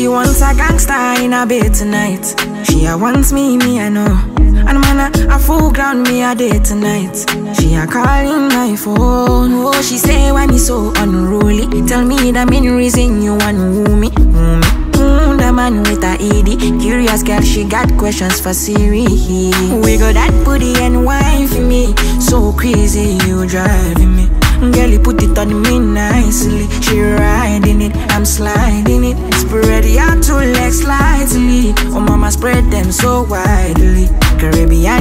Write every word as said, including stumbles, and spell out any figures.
wants a gangster in a bed tonight. She a wants me, me I know. And man a, a full ground me a day tonight. She a calling my phone. Oh, she say why me so unruly. Tell me the main reason you want woo me, woo me. Mm, the man with a E D. Curious girl, she got questions for Siri. We got that booty and wine for me. So crazy, you driving me. Girl, you put it on me nicely. She riding it, I'm sliding it. Spread your two legs slightly. Oh mama, spread them so widely. Caribbean